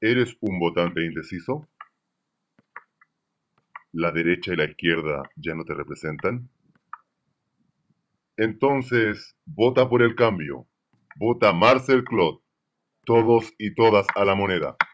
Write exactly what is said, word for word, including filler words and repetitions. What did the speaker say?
¿Eres un votante indeciso? ¿La derecha y la izquierda ya no te representan? Entonces, vota por el cambio. Vota Marcel Clot. Todos y todas a la moneda.